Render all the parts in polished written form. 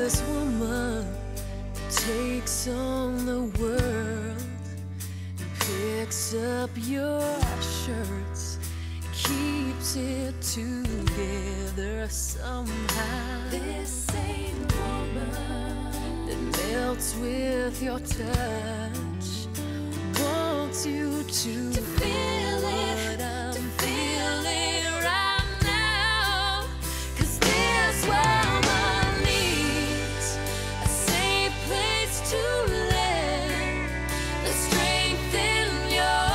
this woman takes on the world, picks up your shirts, keeps it together somehow. This same woman that melts with your touch wants you to feel it, to feel it right now. 'Cause this woman needs a safe place to land, the strength in your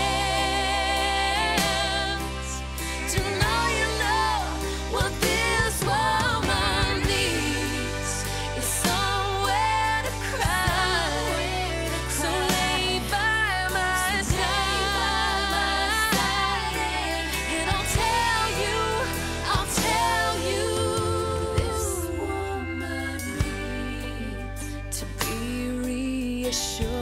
hands, to know you know what this woman needs is somewhere to cry. So lay by my side, and I'll tell you, this woman needs to be reassured.